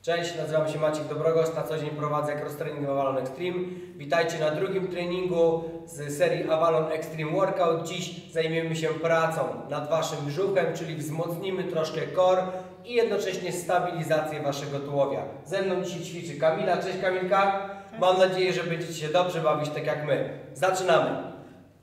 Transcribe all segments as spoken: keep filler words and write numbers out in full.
Cześć, nazywam się Maciek Dobrogosz, na co dzień prowadzę cross training w Avalon Extreme. Witajcie na drugim treningu z serii Avalon Extreme Workout. Dziś zajmiemy się pracą nad Waszym brzuchem, czyli wzmocnimy troszkę core i jednocześnie stabilizację Waszego tułowia. Ze mną dzisiaj ćwiczy Kamila. Cześć Kamilka. Mam nadzieję, że będziecie się dobrze bawić tak jak my. Zaczynamy.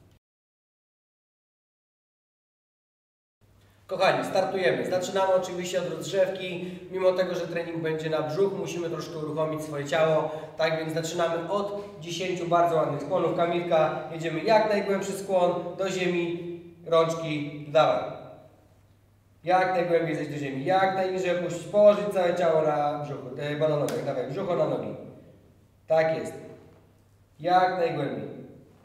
Kochani, startujemy. Zaczynamy oczywiście od rozgrzewki. Mimo tego, że trening będzie na brzuch, musimy troszkę uruchomić swoje ciało. Tak więc zaczynamy od dziesięciu bardzo ładnych skłonów. Kamilka, jedziemy jak najgłębszy skłon do ziemi, rączki, dawaj. Jak najgłębiej zejść do ziemi, jak najniżej opuścić, położyć całe ciało na brzuchu, na nogach, dawaj, brzucho na nogi. Tak jest. Jak najgłębiej.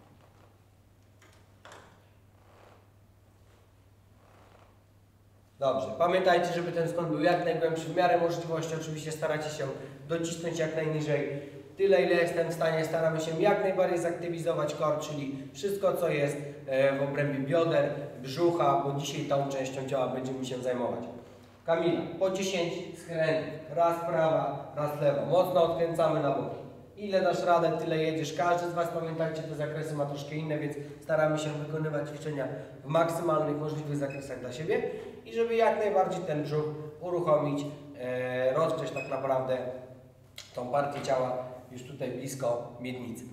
Dobrze, pamiętajcie, żeby ten skłon był jak najgłębszy, w miarę możliwości. Oczywiście staracie się docisnąć jak najniżej. Tyle, ile jestem w stanie, staramy się jak najbardziej zaktywizować core, czyli wszystko, co jest w obrębie bioder, brzucha, bo dzisiaj tą częścią ciała będziemy się zajmować. Kamila, po dziesięć schyleń, raz prawa, raz lewa. Mocno odkręcamy na boki. Ile dasz radę, tyle jedziesz. Każdy z Was, pamiętajcie, te zakresy ma troszkę inne, więc staramy się wykonywać ćwiczenia w maksymalnych możliwych zakresach dla siebie i żeby jak najbardziej ten brzuch uruchomić, e, rozgrzeć tak naprawdę tą partię ciała już tutaj blisko miednicy.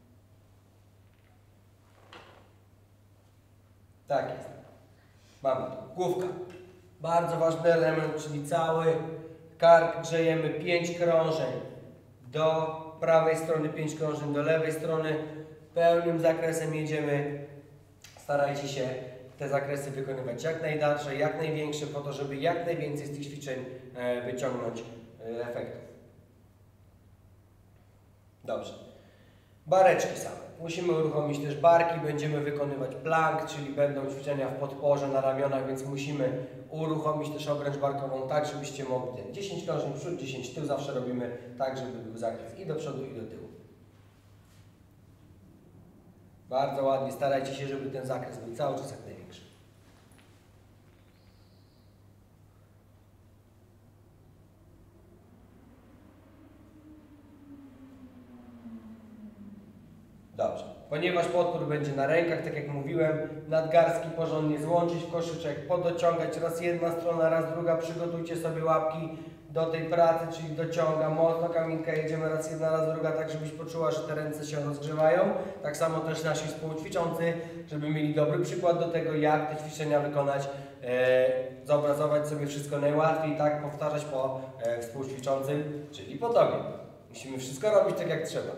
Tak jest. Mamy tu główka. Bardzo ważny element, czyli cały kark grzejemy, pięć krążeń do prawej strony, pięć krążeń do lewej strony. Pełnym zakresem jedziemy. Starajcie się te zakresy wykonywać jak najdalsze, jak największe, po to, żeby jak najwięcej z tych ćwiczeń wyciągnąć efektów. Dobrze. Bareczki same. Musimy uruchomić też barki, będziemy wykonywać plank, czyli będą ćwiczenia w podporze na ramionach, więc musimy uruchomić też obręcz barkową tak, żebyście mogli dziesięć krążeń przód, dziesięć tył, zawsze robimy tak, żeby był zakres i do przodu, i do tyłu. Bardzo ładnie, starajcie się, żeby ten zakres był cały czas jak największy. Dobrze. Ponieważ podpór będzie na rękach, tak jak mówiłem, nadgarstki porządnie złączyć w koszyczek, podociągać raz jedna strona, raz druga. Przygotujcie sobie łapki do tej pracy, czyli dociąga mocno Kamilka, jedziemy raz jedna, raz druga, tak żebyś poczuła, że te ręce się rozgrzewają. Tak samo też nasi współćwiczący, żeby mieli dobry przykład do tego, jak te ćwiczenia wykonać, e, zobrazować sobie wszystko najłatwiej, tak powtarzać po e, współćwiczącym, czyli po tobie. Musimy wszystko robić tak jak trzeba.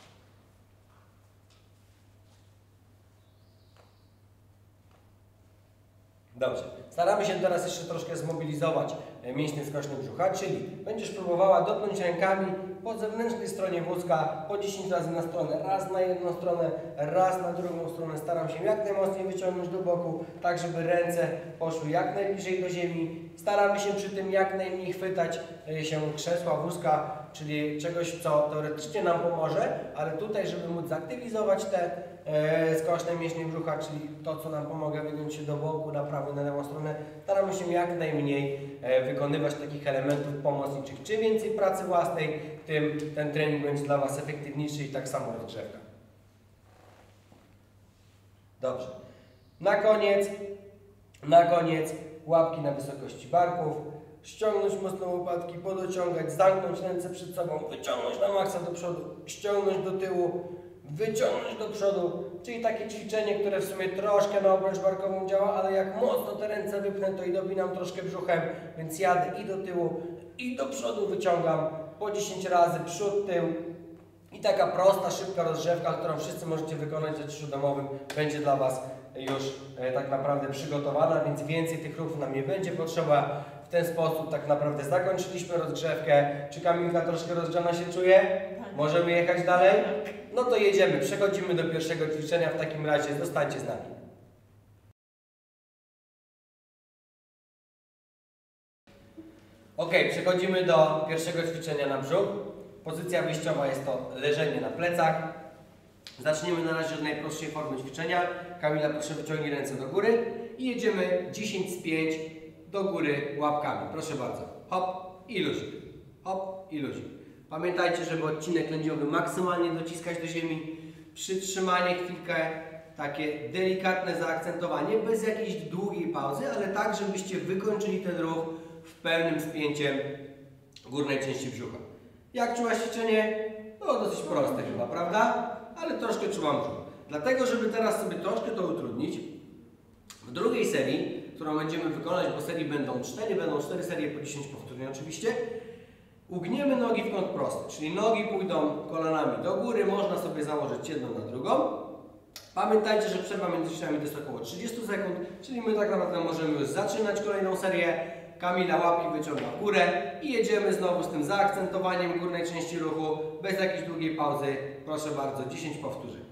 Dobrze. Staramy się teraz jeszcze troszkę zmobilizować mięśnie skoczne brzucha, czyli będziesz próbowała dotknąć rękami po zewnętrznej stronie wózka po dziesięć razy na stronę. Raz na jedną stronę, raz na drugą stronę. Staram się jak najmocniej wyciągnąć do boku, tak żeby ręce poszły jak najbliżej do ziemi. Staramy się przy tym jak najmniej chwytać się krzesła, wózka, czyli czegoś, co teoretycznie nam pomoże, ale tutaj, żeby móc zaktywizować te e, skoczne mięśnie brzucha, czyli to, co nam pomaga wygiąć się do boku, na prawą i na lewą stronę, staramy się jak najmniej e, wykonywać takich elementów pomocniczych. Czym więcej pracy własnej, tym ten trening będzie dla Was efektywniejszy i tak samo rozgrzewka. Dobrze. Na koniec, na koniec łapki na wysokości barków. Ściągnąć mocno łopatki, podociągać, zamknąć ręce przed sobą, wyciągnąć na maksa do przodu, ściągnąć do tyłu, wyciągnąć do przodu. Czyli takie ćwiczenie, które w sumie troszkę na obręcz barkową działa, ale jak mocno te ręce wypnę, to i dopinam troszkę brzuchem, więc jadę i do tyłu, i do przodu wyciągam po dziesięć razy, przód, tył. I taka prosta, szybka rozgrzewka, którą wszyscy możecie wykonać w zaciszu domowym, będzie dla Was już e, tak naprawdę przygotowana, więc więcej tych ruchów nam nie będzie potrzeba. W ten sposób tak naprawdę zakończyliśmy rozgrzewkę. Czy Kamilka troszkę rozgrzana się czuje? Tak. Możemy jechać dalej? No to jedziemy. Przechodzimy do pierwszego ćwiczenia. W takim razie zostańcie z nami. Ok, przechodzimy do pierwszego ćwiczenia na brzuch. Pozycja wyjściowa jest to leżenie na plecach. Zaczniemy na razie od najprostszej formy ćwiczenia. Kamila, proszę wyciągnij ręce do góry i jedziemy dziesięć z pięć do góry łapkami. Proszę bardzo. Hop i luzik. hop i luzik. Pamiętajcie, żeby odcinek lędźwiowy maksymalnie dociskać do ziemi. Przytrzymanie chwilkę, takie delikatne zaakcentowanie, bez jakiejś długiej pauzy, ale tak, żebyście wykończyli ten ruch w pełnym spięciem górnej części brzucha. Jak czułaś ćwiczenie? No dosyć proste chyba, prawda? Ale troszkę czułam brzuch. Dlatego, żeby teraz sobie troszkę to utrudnić, w drugiej serii, którą będziemy wykonać, bo serii będą cztery, będą cztery serie po dziesięć powtórzeń oczywiście, ugniemy nogi w kąt prosty, czyli nogi pójdą kolanami do góry, można sobie założyć jedną na drugą. Pamiętajcie, że przerwa między ćwiczeniami to jest około trzydzieści sekund, czyli my tak naprawdę możemy już zaczynać kolejną serię. Kamila łapki wyciąga w górę i jedziemy znowu z tym zaakcentowaniem górnej części ruchu, bez jakiejś długiej pauzy. Proszę bardzo, dziesięć powtórzeń.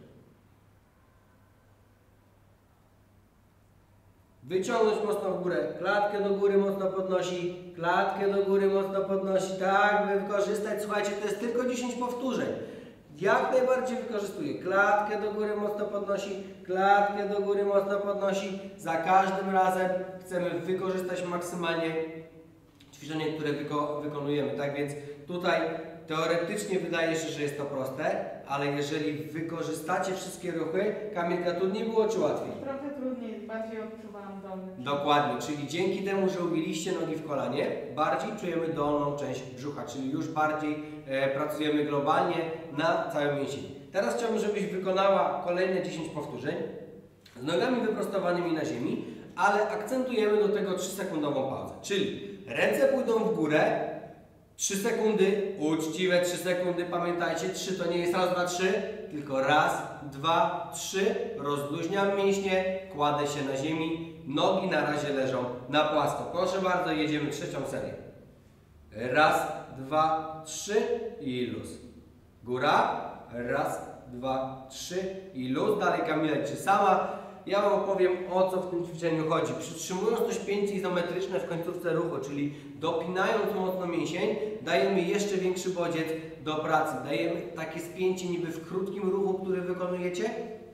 Wyciągnąć mocno w górę, klatkę do góry mocno podnosi, klatkę do góry mocno podnosi, tak, by wykorzystać, słuchajcie, to jest tylko dziesięć powtórzeń. Jak najbardziej wykorzystuję, klatkę do góry mocno podnosi, klatkę do góry mocno podnosi. Za każdym razem chcemy wykorzystać maksymalnie ćwiczenie, które wyko wykonujemy, tak więc tutaj teoretycznie wydaje się, że jest to proste, ale jeżeli wykorzystacie wszystkie ruchy, Kamilka, trudniej było czy łatwiej? Trochę trudniej, bardziej odczuwałam dolny. Dokładnie, czyli dzięki temu, że ugięliście nogi w kolanie, bardziej czujemy dolną część brzucha, czyli już bardziej e, pracujemy globalnie na całym mięsieniu. Teraz chciałbym, żebyś wykonała kolejne dziesięć powtórzeń z nogami wyprostowanymi na ziemi, ale akcentujemy do tego trzysekundową pauzę, czyli ręce pójdą w górę, trzy sekundy, uczciwe trzy sekundy, pamiętajcie, trzy to nie jest raz, dwa, trzy, tylko raz, dwa, trzy, rozluźniam mięśnie, kładę się na ziemi, nogi na razie leżą na płasko. Proszę bardzo, jedziemy trzecią serię. Raz, dwa, trzy i luz. Góra, raz, dwa, trzy i luz. Dalej Kamila liczy sama. Ja Wam opowiem, o co w tym ćwiczeniu chodzi. Przytrzymując to spięcie izometryczne w końcówce ruchu, czyli dopinając mocno mięsień, dajemy jeszcze większy bodziec do pracy. Dajemy takie spięcie niby w krótkim ruchu, który wykonujecie.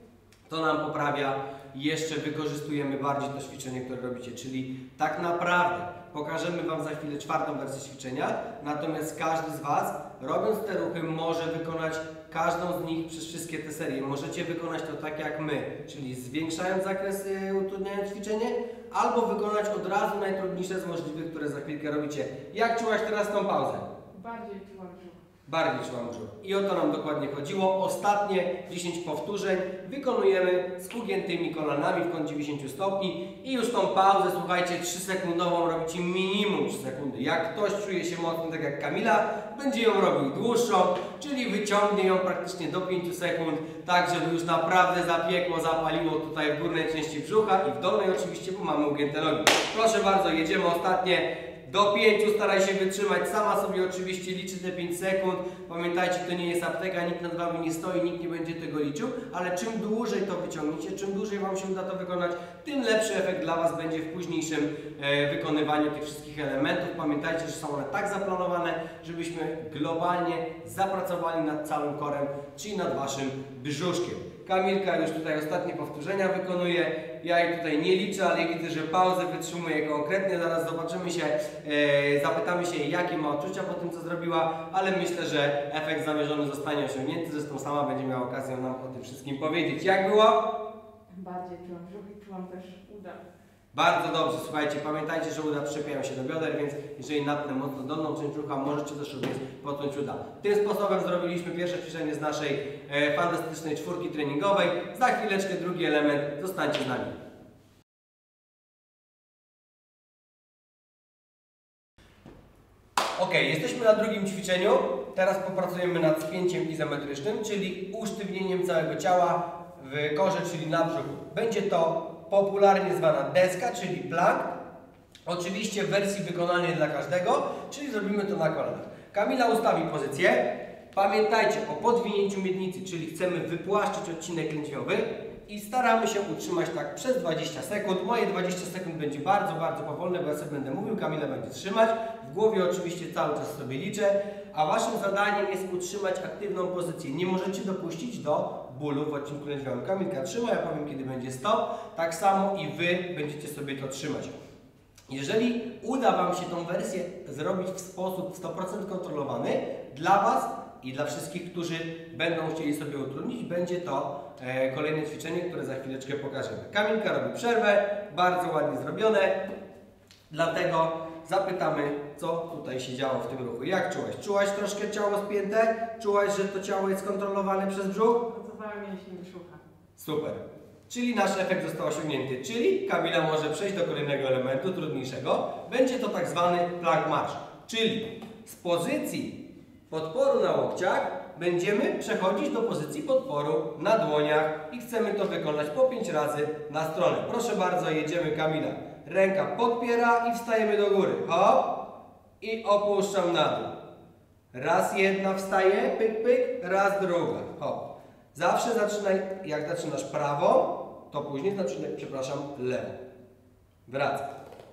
To nam poprawia i jeszcze wykorzystujemy bardziej to ćwiczenie, które robicie. Czyli tak naprawdę pokażemy Wam za chwilę czwartą wersję ćwiczenia, natomiast każdy z Was, robiąc te ruchy, może wykonać każdą z nich przez wszystkie te serie. Możecie wykonać to tak jak my, czyli zwiększając zakres, yy, utrudniając ćwiczenie, albo wykonać od razu najtrudniejsze z możliwych, które za chwilkę robicie. Jak czułaś teraz tą pauzę? Bardziej czułam brzuch. Bardziej czułam brzuch. I o to nam dokładnie chodziło. Ostatnie dziesięć powtórzeń wykonujemy z ugiętymi kolanami w kąt dziewięćdziesiąt stopni i już tą pauzę, słuchajcie, trzysekundową robicie minimum trzy sekundy. Jak ktoś czuje się mocno tak jak Kamila, będzie ją robił dłuższą, czyli wyciągnie ją praktycznie do pięciu sekund, tak żeby już naprawdę zapiekło, zapaliło tutaj w górnej części brzucha i w dolnej oczywiście, bo mamy ugięte nogi. Proszę bardzo, jedziemy ostatnie. Do pięciu staraj się wytrzymać, sama sobie oczywiście liczy te pięć sekund. Pamiętajcie, to nie jest apteka, nikt nad Wami nie stoi, nikt nie będzie tego liczył, ale czym dłużej to wyciągniecie, czym dłużej Wam się uda to wykonać, tym lepszy efekt dla Was będzie w późniejszym e, wykonywaniu tych wszystkich elementów. Pamiętajcie, że są one tak zaplanowane, żebyśmy globalnie zapracowali nad całym korem, czyli nad Waszym brzuszkiem. Kamilka już tutaj ostatnie powtórzenia wykonuje. Ja jej tutaj nie liczę, ale widzę, że pauzę wytrzymuje konkretnie. Zaraz zobaczymy się, e, zapytamy się, jakie ma odczucia po tym, co zrobiła, ale myślę, że efekt zamierzony zostanie osiągnięty. Zresztą sama będzie miała okazję nam o tym wszystkim powiedzieć. Jak było? Bardziej czułam brzuch i czułam też uda. Bardzo dobrze, słuchajcie, pamiętajcie, że uda przyczepiają się do bioder, więc jeżeli napnę mocno dolną część brzucha, możecie też również pociąć uda. Tym sposobem zrobiliśmy pierwsze ćwiczenie z naszej e, fantastycznej czwórki treningowej. Za chwileczkę drugi element, zostańcie z nami. Ok, jesteśmy na drugim ćwiczeniu. Teraz popracujemy nad spięciem izometrycznym, czyli usztywnieniem całego ciała w korze, czyli na brzuchu. Będzie to popularnie zwana deska, czyli plank. Oczywiście w wersji wykonanej dla każdego, czyli zrobimy to na kolanach. Kamila ustawi pozycję. Pamiętajcie o podwinięciu miednicy, czyli chcemy wypłaszczyć odcinek lędźwiowy i staramy się utrzymać tak przez dwadzieścia sekund. Moje dwadzieścia sekund będzie bardzo, bardzo powolne, bo ja sobie będę mówił, Kamila będzie trzymać. W głowie oczywiście cały czas sobie liczę, a Waszym zadaniem jest utrzymać aktywną pozycję. Nie możecie dopuścić do bólu w odcinku lędźwiowym. Kamilka trzyma, ja powiem, kiedy będzie stop. Tak samo i Wy będziecie sobie to trzymać. Jeżeli uda Wam się tą wersję zrobić w sposób sto procent kontrolowany, dla Was i dla wszystkich, którzy będą chcieli sobie utrudnić, będzie to e, kolejne ćwiczenie, które za chwileczkę pokażemy. Kamilka robi przerwę, bardzo ładnie zrobione, dlatego zapytamy, co tutaj się działo w tym ruchu. Jak czułaś? Czułaś troszkę ciało spięte? Czułaś, że to ciało jest kontrolowane przez brzuch? Pracowałem mięśnie brzucha. Super. Czyli nasz efekt został osiągnięty, czyli Kamila może przejść do kolejnego elementu, trudniejszego. Będzie to tak zwany plank marsz, czyli z pozycji podporu na łokciach będziemy przechodzić do pozycji podporu na dłoniach i chcemy to wykonać po pięć razy na stronę. Proszę bardzo, jedziemy Kamila. Ręka podpiera i wstajemy do góry. Hop i opuszczam na dół. Raz jedna wstaje, pyk, pyk, raz druga. Hop. Zawsze zaczynaj, jak zaczynasz prawo, to później zaczynaj, przepraszam, lewo. Wracaj.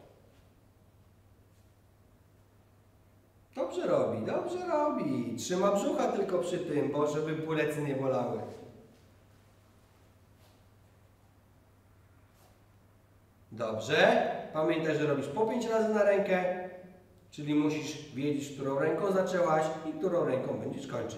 Dobrze robi, dobrze robi. Trzyma brzucha tylko przy tym, bo żeby plecy nie bolały. Dobrze. Pamiętaj, że robisz po pięć razy na rękę, czyli musisz wiedzieć, którą ręką zaczęłaś i którą ręką będziesz kończyć.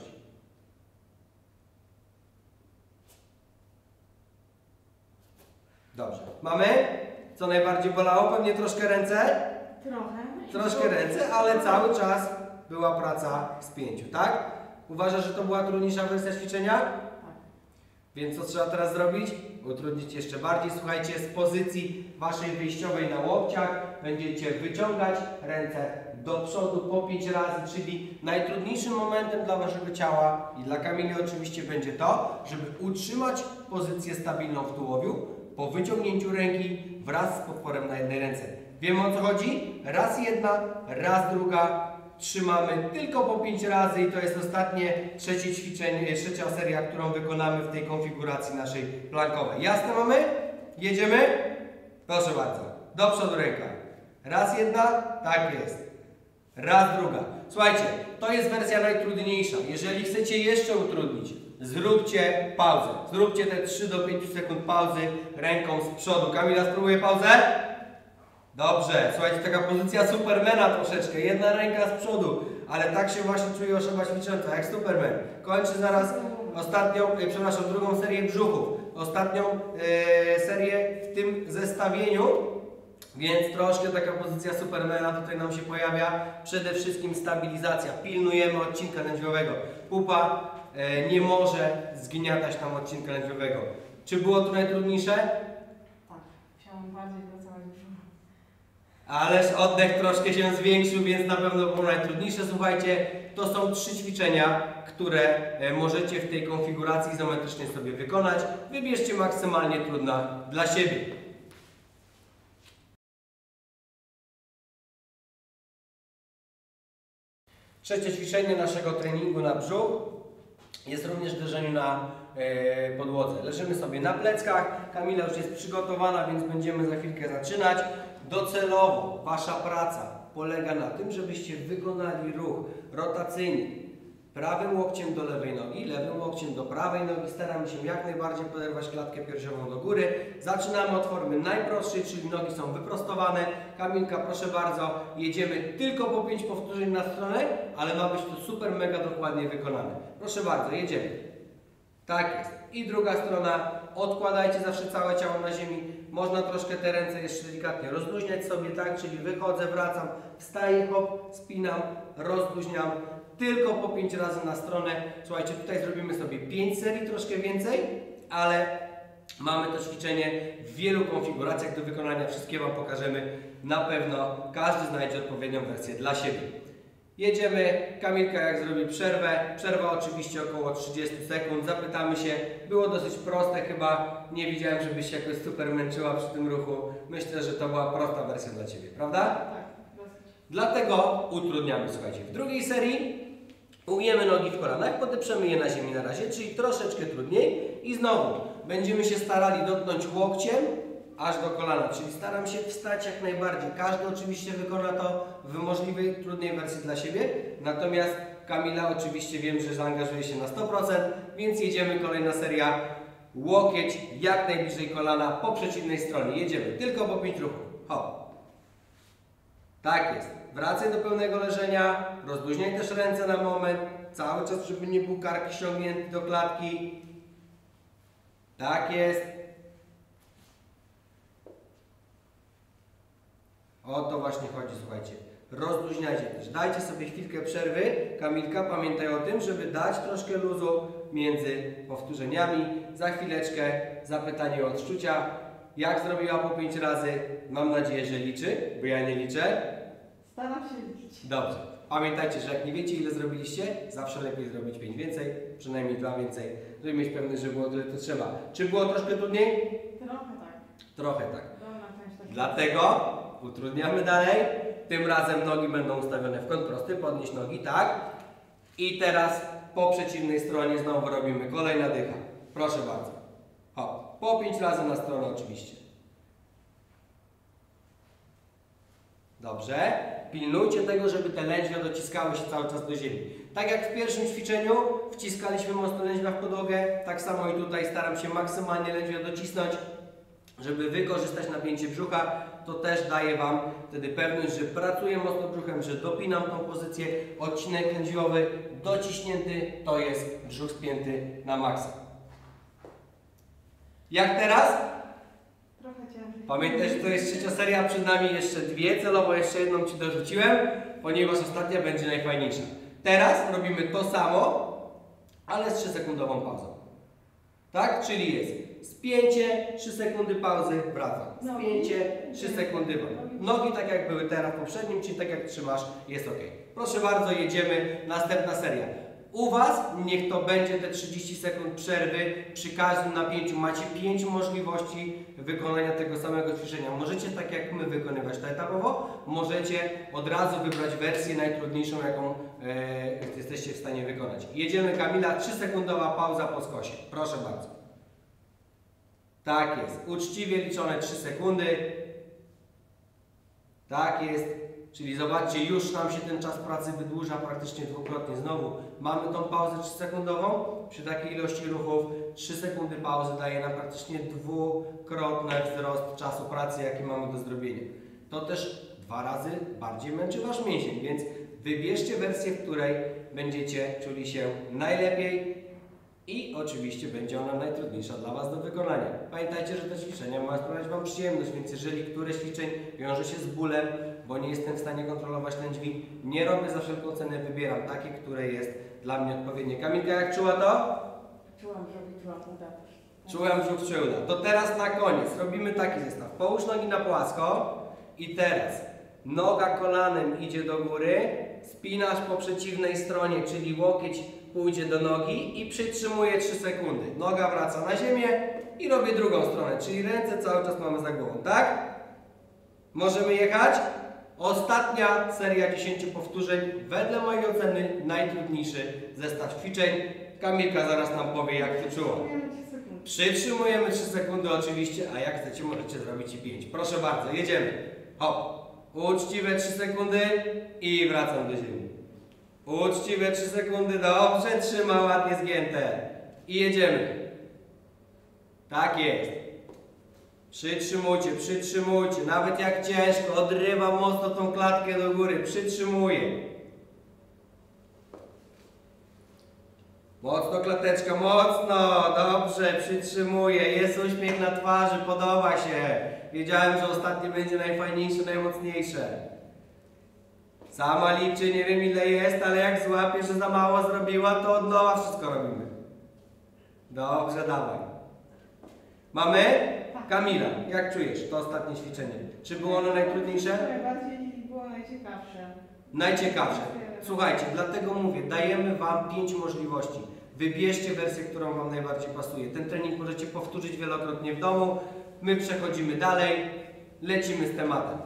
Dobrze. Mamy? Co najbardziej bolało? Pewnie troszkę ręce? Trochę. Troszkę ręce, ale cały czas była praca w spięciu, tak? Uważasz, że to była trudniejsza wersja ćwiczenia? Tak. Więc co trzeba teraz zrobić? Utrudnić jeszcze bardziej. Słuchajcie, z pozycji waszej wyjściowej na łokciach będziecie wyciągać ręce do przodu po pięć razy, czyli najtrudniejszym momentem dla waszego ciała i dla Kamili oczywiście będzie to, żeby utrzymać pozycję stabilną w tułowiu po wyciągnięciu ręki wraz z podporem na jednej ręce. Wiemy, o co chodzi? Raz jedna, raz druga. Trzymamy tylko po pięć razy i to jest ostatnie trzecie ćwiczenie, trzecia seria, którą wykonamy w tej konfiguracji naszej plankowej. Jasne mamy? Jedziemy? Proszę bardzo. Do przodu ręka. Raz jedna, tak jest. Raz druga. Słuchajcie, to jest wersja najtrudniejsza. Jeżeli chcecie jeszcze utrudnić, zróbcie pauzę. Zróbcie te trzy do pięciu sekund pauzy ręką z przodu. Kamila, spróbuje pauzę? Dobrze, słuchajcie, taka pozycja Supermana troszeczkę, jedna ręka z przodu, ale tak się właśnie czuje osoba ćwicząca, jak Superman. Kończy zaraz ostatnią, e, przepraszam, drugą serię brzuchów, ostatnią e, serię w tym zestawieniu, więc troszkę taka pozycja Supermana tutaj nam się pojawia. Przede wszystkim stabilizacja, pilnujemy odcinka lędźwiowego. Pupa e, nie może zgniatać tam odcinka lędźwiowego. Czy było to najtrudniejsze? Tak. Chciałam bardziej pracować brzucha. Ależ oddech troszkę się zwiększył, więc na pewno było najtrudniejsze. Słuchajcie, to są trzy ćwiczenia, które możecie w tej konfiguracji izometrycznej sobie wykonać. Wybierzcie maksymalnie trudna dla siebie. Trzecie ćwiczenie naszego treningu na brzuch jest również w leżeniu na e, podłodze. Leżymy sobie na pleckach. Kamila już jest przygotowana, więc będziemy za chwilkę zaczynać. Docelowo Wasza praca polega na tym, żebyście wykonali ruch rotacyjny prawym łokciem do lewej nogi, lewym łokciem do prawej nogi. Staramy się jak najbardziej poderwać klatkę piersiową do góry. Zaczynamy od formy najprostszej, czyli nogi są wyprostowane. Kamilka, proszę bardzo, jedziemy tylko po pięć powtórzeń na stronę, ale ma być to super mega dokładnie wykonane. Proszę bardzo, jedziemy. Tak jest. I druga strona, odkładajcie zawsze całe ciało na ziemi. Można troszkę te ręce jeszcze delikatnie rozluźniać sobie, tak? Czyli wychodzę, wracam, wstaję, hop, spinam, rozluźniam. Tylko po pięć razy na stronę. Słuchajcie, tutaj zrobimy sobie pięć serii, troszkę więcej, ale mamy to ćwiczenie w wielu konfiguracjach do wykonania. Wszystkie Wam pokażemy. Na pewno każdy znajdzie odpowiednią wersję dla siebie. Jedziemy. Kamilka jak zrobi przerwę. Przerwa oczywiście około trzydzieści sekund. Zapytamy się. Było dosyć proste chyba. Nie widziałem, żebyś się jakoś super męczyła przy tym ruchu. Myślę, że to była prosta wersja dla Ciebie, prawda? Tak, dosyć. Dlatego utrudniamy. Słuchajcie, w drugiej serii ugięmy nogi w kolanach, podeprzemy je na ziemi na razie, czyli troszeczkę trudniej. I znowu będziemy się starali dotknąć łokciem aż do kolana, czyli staram się wstać jak najbardziej. Każdy oczywiście wykona to w możliwej, trudnej wersji dla siebie. Natomiast Kamila oczywiście wiem, że zaangażuje się na sto procent, więc jedziemy kolejna seria. Łokieć jak najbliżej kolana po przeciwnej stronie. Jedziemy tylko po pięć ruchów. Hop. Tak jest. Wracaj do pełnego leżenia, rozluźniaj też ręce na moment, cały czas, żeby nie był kark ściągnięty do klatki. Tak jest. O to właśnie chodzi, słuchajcie. Rozluźniajcie też. Dajcie sobie chwilkę przerwy. Kamilka, pamiętaj o tym, żeby dać troszkę luzu między powtórzeniami. Za chwileczkę zapytanie o odczucia. Jak zrobiła po pięć razy? Mam nadzieję, że liczy, bo ja nie liczę. Staram się liczyć. Dobrze. Pamiętajcie, że jak nie wiecie, ile zrobiliście, zawsze lepiej zrobić pięć więcej, przynajmniej dwa więcej, żeby mieć pewność, że było tyle, to trzeba. Czy było troszkę trudniej? Trochę tak. Trochę tak. Dolna część tak. Dlatego utrudniamy dalej. Tym razem nogi będą ustawione w kąt prosty. Podnieś nogi, tak. I teraz po przeciwnej stronie znowu robimy kolejna dycha. Proszę bardzo. Hop. Po pięć razy na stronę oczywiście. Dobrze. Pilnujcie tego, żeby te lędźwia dociskały się cały czas do ziemi. Tak jak w pierwszym ćwiczeniu wciskaliśmy mocno lędźwia w podłogę, tak samo i tutaj staram się maksymalnie lędźwia docisnąć, żeby wykorzystać napięcie brzucha. To też daje Wam wtedy pewność, że pracuję mocno brzuchem, że dopinam tą pozycję. Odcinek lędźwiowy dociśnięty, to jest brzuch spięty na maksa. Jak teraz? Trochę ciężej. Pamiętaj, że to jest trzecia seria, przed nami jeszcze dwie, celowo jeszcze jedną Ci dorzuciłem, ponieważ ostatnia będzie najfajniejsza. Teraz robimy to samo, ale z trzysekundową pauzą. Tak? Czyli jest spięcie, trzy sekundy pauzy, wracam. Spięcie, trzy sekundy wolno. Nogi tak jak były teraz w poprzednim, czyli tak jak trzymasz, jest ok. Proszę bardzo, jedziemy. Następna seria. U Was niech to będzie te trzydzieści sekund przerwy. Przy każdym napięciu macie pięć możliwości wykonania tego samego ćwiczenia. Możecie tak jak my wykonywać to etapowo, możecie od razu wybrać wersję najtrudniejszą, jaką e, jesteście w stanie wykonać. Jedziemy, Kamila, trzysekundowa pauza po skosie. Proszę bardzo. Tak jest. Uczciwie liczone trzy sekundy. Tak jest. Czyli zobaczcie, już nam się ten czas pracy wydłuża praktycznie dwukrotnie. Znowu mamy tą pauzę trzysekundową. Przy takiej ilości ruchów trzy sekundy pauzy daje nam praktycznie dwukrotny wzrost czasu pracy, jaki mamy do zrobienia. To też dwa razy bardziej męczy Wasz mięsień, więc wybierzcie wersję, w której będziecie czuli się najlepiej i oczywiście będzie ona najtrudniejsza dla Was do wykonania. Pamiętajcie, że te ćwiczenia mają sprawiać Wam przyjemność, więc jeżeli któreś ćwiczeń wiąże się z bólem, bo nie jestem w stanie kontrolować lędźwi, nie robię za wszelką cenę, wybieram takie, które jest dla mnie odpowiednie. Kamilka, jak czuła to? Czułam, że czułam uda też. Czułam brzuch, czy uda. To teraz na koniec robimy taki zestaw. Połóż nogi na płasko i teraz noga kolanem idzie do góry, spinasz po przeciwnej stronie, czyli łokieć pójdzie do nogi i przytrzymuję trzy sekundy. Noga wraca na ziemię i robię drugą stronę, czyli ręce cały czas mamy za głową, tak? Możemy jechać? Ostatnia seria dziesięciu powtórzeń, wedle mojej oceny najtrudniejszy zestaw ćwiczeń. Kamilka zaraz nam powie, jak to czuło. Przytrzymujemy trzy sekundy oczywiście, a jak chcecie możecie zrobić i pięć. Proszę bardzo, jedziemy. Hop. Uczciwe trzy sekundy i wracam do ziemi. Uczciwe trzy sekundy, dobrze, trzyma, ładnie zgięte. I jedziemy. Tak jest. Przytrzymujcie, przytrzymujcie. Nawet jak ciężko, odrywam mocno tą klatkę do góry. Przytrzymuję. Mocno klateczka, mocno. Dobrze, przytrzymuję. Jest uśmiech na twarzy, podoba się. Wiedziałem, że ostatnie będzie najfajniejsze, najmocniejsze. Sama liczy, nie wiem ile jest, ale jak złapię, że za mało zrobiła, to od nowa wszystko robimy. Dobrze, dawaj. Mamy? Kamila, jak czujesz to ostatnie ćwiczenie? Czy było ono najtrudniejsze? Najbardziej było najciekawsze. Najciekawsze. Słuchajcie, dlatego mówię, dajemy Wam pięć możliwości. Wybierzcie wersję, którą Wam najbardziej pasuje. Ten trening możecie powtórzyć wielokrotnie w domu. My przechodzimy dalej, lecimy z tematem.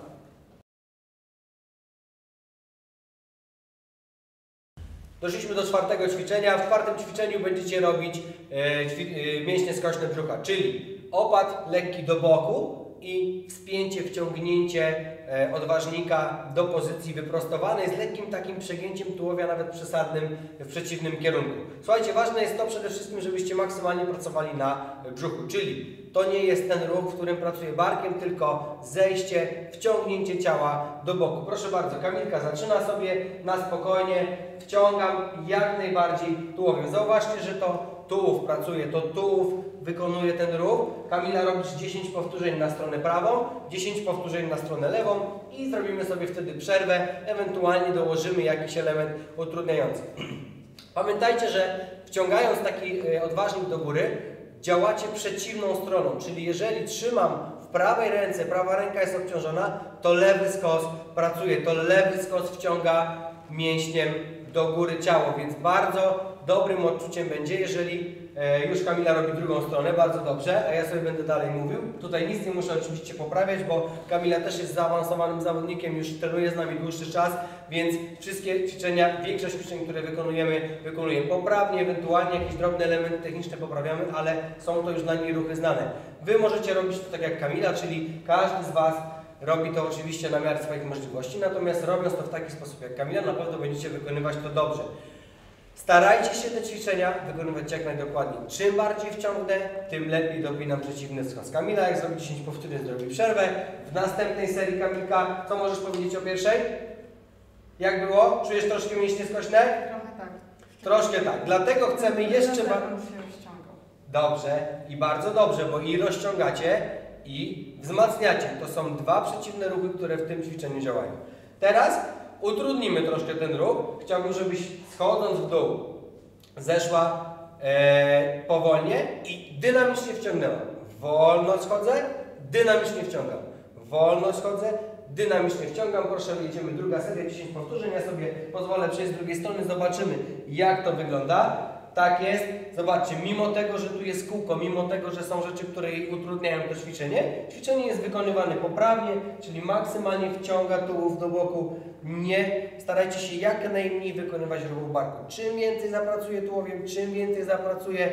Doszliśmy do czwartego ćwiczenia. W czwartym ćwiczeniu będziecie robić e, ćwi e, mięśnie skośne brzucha, czyli opad lekki do boku, i wspięcie, wciągnięcie e, odważnika do pozycji wyprostowanej z lekkim takim przegięciem tułowia, nawet przesadnym, w przeciwnym kierunku. Słuchajcie, ważne jest to przede wszystkim, żebyście maksymalnie pracowali na brzuchu, czyli to nie jest ten ruch, w którym pracuję barkiem, tylko zejście, wciągnięcie ciała do boku. Proszę bardzo, Kamilka zaczyna sobie na spokojnie, wciągam jak najbardziej tułowiem. Zauważcie, że to tułów pracuje, to tułów wykonuje ten ruch. Kamila, robisz dziesięć powtórzeń na stronę prawą, dziesięć powtórzeń na stronę lewą i zrobimy sobie wtedy przerwę, ewentualnie dołożymy jakiś element utrudniający. Pamiętajcie, że wciągając taki odważnik do góry, działacie przeciwną stroną, czyli jeżeli trzymam w prawej ręce, prawa ręka jest obciążona, to lewy skos pracuje, to lewy skos wciąga mięśniem do góry ciało, więc bardzo dobrym odczuciem będzie, jeżeli e, już Kamila robi drugą stronę, bardzo dobrze, a ja sobie będę dalej mówił. Tutaj nic nie muszę oczywiście poprawiać, bo Kamila też jest zaawansowanym zawodnikiem, już trenuje z nami dłuższy czas, więc wszystkie ćwiczenia, większość ćwiczeń, które wykonujemy, wykonuje poprawnie, ewentualnie jakieś drobne elementy techniczne poprawiamy, ale są to już dla niej ruchy znane. Wy możecie robić to tak jak Kamila, czyli każdy z Was robi to oczywiście na miarę swoich możliwości, natomiast robiąc to w taki sposób jak Kamila, na pewno będziecie wykonywać to dobrze. Starajcie się te ćwiczenia wykonywać jak najdokładniej. Czym bardziej wciągnę, tym lepiej dopinam przeciwny skos. Kamila, jak zrobi dziesięć powtórzeń, zrobi przerwę. W następnej serii, Kamilka, co możesz powiedzieć o pierwszej? Jak było? Czujesz troszkę mięśnie skośne? Trochę tak. Troszkę tak. Dlatego chcemy jeszcze... się rozciągał. Dobrze i bardzo dobrze, bo i rozciągacie, i wzmacniacie. To są dwa przeciwne ruchy, które w tym ćwiczeniu działają. Teraz utrudnimy troszkę ten ruch. Chciałbym, żebyś schodząc w dół zeszła e, powolnie i dynamicznie wciągnęła. Wolno schodzę, dynamicznie wciągam. Wolno schodzę, dynamicznie wciągam. Proszę, jedziemy druga seria, dziesięć powtórzeń. Ja sobie pozwolę przejść z drugiej strony, zobaczymy jak to wygląda. Tak jest. Zobaczcie, mimo tego, że tu jest kółko, mimo tego, że są rzeczy, które jej utrudniają to ćwiczenie, ćwiczenie jest wykonywane poprawnie, czyli maksymalnie wciąga tułów do boku. Nie starajcie się jak najmniej wykonywać ruchów barku. Czym więcej zapracuję tułowiem, czym więcej zapracuję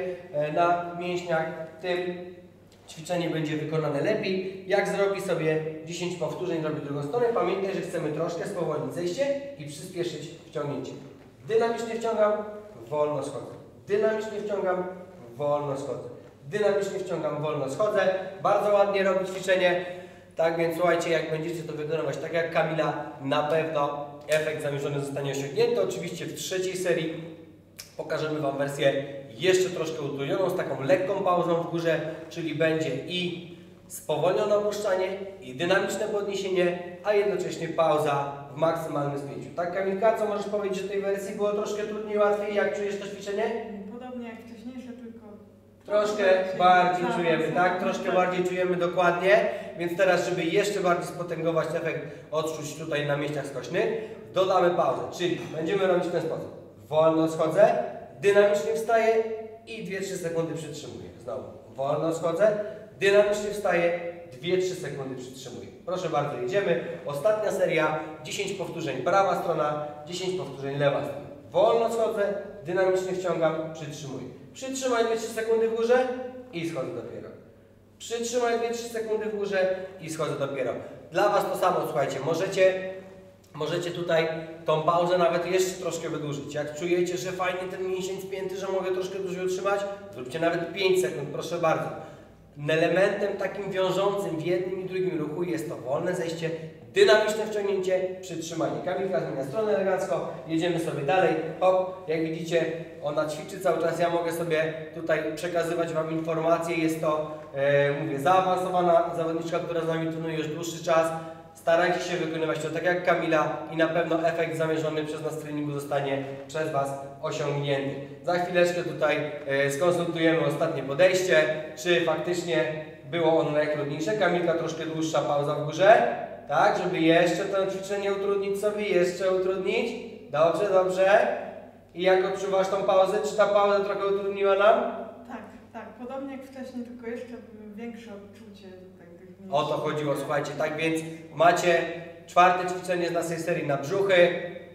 na mięśniach, tym ćwiczenie będzie wykonane lepiej. Jak zrobi sobie dziesięć powtórzeń, robi drugą stronę, pamiętaj, że chcemy troszkę spowolnić zejście i przyspieszyć wciągnięcie. Dynamicznie wciągam, wolno schodzę. Dynamicznie wciągam, wolno schodzę. Dynamicznie wciągam, wolno schodzę. Bardzo ładnie robi ćwiczenie. Tak więc słuchajcie, jak będziecie to wykonywać tak jak Kamila, na pewno efekt zamierzony zostanie osiągnięty. Oczywiście w trzeciej serii pokażemy Wam wersję jeszcze troszkę utrudnioną, z taką lekką pauzą w górze, czyli będzie i spowolnione opuszczanie, i dynamiczne podniesienie, a jednocześnie pauza w maksymalnym spięciu. Tak, Kamilka, co możesz powiedzieć, że tej wersji było troszkę trudniej, łatwiej? Jak czujesz to ćwiczenie? Podobnie jak wcześniejsze, tylko... Troszkę bardziej czujemy, tak? Troszkę bardziej czujemy dokładnie, więc teraz, żeby jeszcze bardziej spotęgować efekt odczuć tutaj na mięśniach skośnych, dodamy pauzę, czyli będziemy robić w ten sposób. Wolno schodzę, dynamicznie wstaję i dwie trzy sekundy przytrzymuję. Znowu, wolno schodzę, dynamicznie wstaję, dwie trzy sekundy przytrzymuję. Proszę bardzo, jedziemy. Ostatnia seria, dziesięć powtórzeń prawa strona, dziesięć powtórzeń lewa strona. Wolno schodzę, dynamicznie wciągam, przytrzymuję. Przytrzymaj dwie trzy sekundy w górze i schodzę dopiero. Przytrzymaj dwie trzy sekundy w górze i schodzę dopiero. Dla Was to samo, słuchajcie, możecie, możecie tutaj tą pauzę nawet jeszcze troszkę wydłużyć. Jak czujecie, że fajnie ten mięsień spięty, że mogę troszkę dłużej utrzymać, zróbcie nawet pięć sekund, proszę bardzo. Elementem takim wiążącym w jednym i drugim ruchu jest to wolne zejście, dynamiczne wciągnięcie, przytrzymanie. Kamilka zmienia stronę elegancko, jedziemy sobie dalej. Hop, jak widzicie, ona ćwiczy cały czas, ja mogę sobie tutaj przekazywać Wam informacje. Jest to, e, mówię, zaawansowana zawodniczka, która z nami trenuje już dłuższy czas. Starajcie się wykonywać to tak jak Kamila i na pewno efekt zamierzony przez nas treningu zostanie przez Was osiągnięty. Za chwileczkę tutaj e, skonsultujemy ostatnie podejście, czy faktycznie było ono najtrudniejsze. Kamilka, troszkę dłuższa pauza w górze, tak, żeby jeszcze to ćwiczenie utrudnić sobie, jeszcze utrudnić. Dobrze, dobrze. I jak odczuwasz tą pauzę? Czy ta pauza trochę utrudniła nam? Tak, tak. Podobnie jak wcześniej, tylko jeszcze większe odczucie tutaj tych mięśni. O to chodziło, słuchajcie. Tak więc macie czwarte ćwiczenie z naszej serii na brzuchy.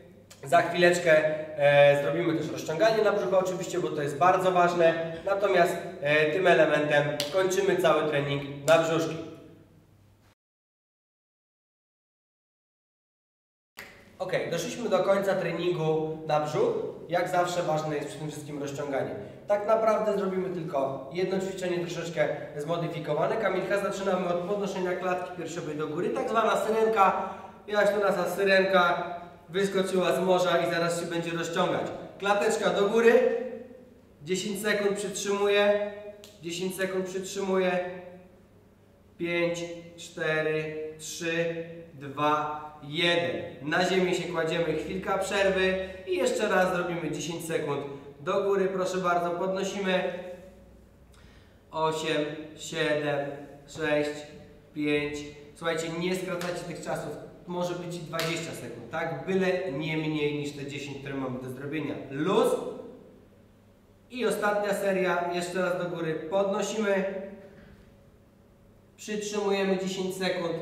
Za chwileczkę e, zrobimy też rozciąganie na brzuchu oczywiście, bo to jest bardzo ważne. Natomiast e, tym elementem kończymy cały trening na brzuszki. Ok, doszliśmy do końca treningu na brzuch. Jak zawsze ważne jest przy tym wszystkim rozciąganie. Tak naprawdę zrobimy tylko jedno ćwiczenie troszeczkę zmodyfikowane. Kamilka, zaczynamy od podnoszenia klatki piersiowej do góry, tak zwana syrenka. Jakaś tu nasza syrenka wyskoczyła z morza i zaraz się będzie rozciągać. Klateczka do góry, dziesięć sekund przytrzymuję, dziesięć sekund przytrzymuję, pięć, cztery, trzy, dwa, jeden. Na ziemię się kładziemy, chwilka przerwy i jeszcze raz zrobimy dziesięć sekund do góry, proszę bardzo, podnosimy. osiem, siedem, sześć, pięć. Słuchajcie, nie skracacie tych czasów, może być i dwadzieścia sekund, tak? Byle nie mniej niż te dziesięć, które mamy do zrobienia. Luz. I ostatnia seria, jeszcze raz do góry, podnosimy. Przytrzymujemy dziesięć sekund.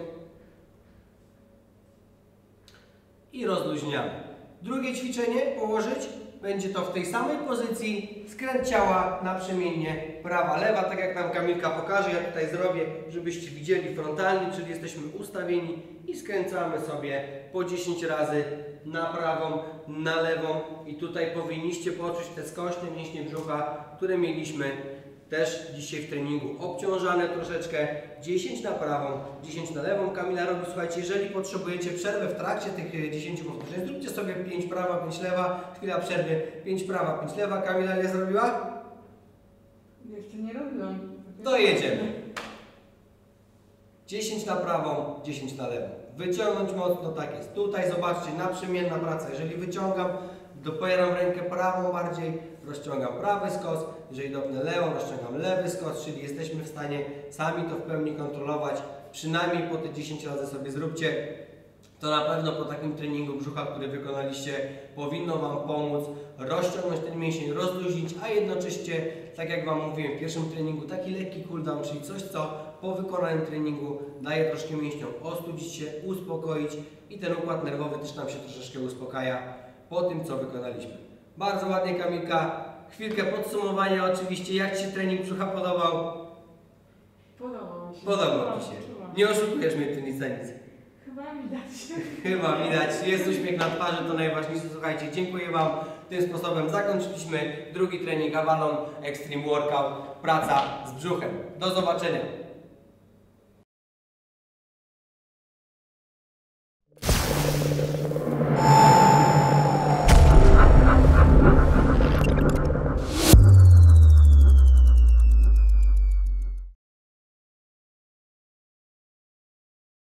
I rozluźniamy. Drugie ćwiczenie położyć. Będzie to w tej samej pozycji. Skręt ciała naprzemiennie prawa, lewa. Tak jak nam Kamilka pokaże, ja tutaj zrobię, żebyście widzieli frontalnie, czyli jesteśmy ustawieni i skręcamy sobie po dziesięć razy na prawą, na lewą. I tutaj powinniście poczuć te skośne mięśnie brzucha, które mieliśmy też dzisiaj w treningu obciążane troszeczkę. dziesięć na prawą, dziesięć na lewą. Kamila robi, słuchajcie, jeżeli potrzebujecie przerwę w trakcie tych dziesięciu powtórzeń, zróbcie sobie pięć prawa, pięć lewa, chwila przerwy, pięć prawa, pięć lewa. Kamila nie zrobiła? Jeszcze nie robiłam. To jedziemy. dziesięć na prawą, dziesięć na lewą. Wyciągnąć mocno, tak jest. Tutaj zobaczcie, naprzemienna praca. Jeżeli wyciągam, dopieram rękę prawą bardziej, rozciągam prawy skos. Jeżeli dopnę lewą, rozciągam lewy skos, czyli jesteśmy w stanie sami to w pełni kontrolować. Przynajmniej po te dziesięć razy sobie zróbcie. To na pewno po takim treningu brzucha, który wykonaliście, powinno Wam pomóc rozciągnąć ten mięsień, rozluźnić, a jednocześnie, tak jak Wam mówiłem w pierwszym treningu, taki lekki cooldown, czyli coś, co po wykonanym treningu daje troszkę mięśniom ostudzić się, uspokoić i ten układ nerwowy też nam się troszeczkę uspokaja po tym, co wykonaliśmy. Bardzo ładnie, Kamilka. Chwilkę podsumowania oczywiście. Jak Ci się trening brzucha podobał? Podobał mi się. Podobał Ci się. Nie oszukujesz mnie tu nic za nic. Chyba widać. Chyba widać. Jest uśmiech na twarzy, to najważniejsze. Słuchajcie, dziękuję Wam. Tym sposobem zakończyliśmy drugi trening Avalon Extreme Workout. Praca z brzuchem. Do zobaczenia.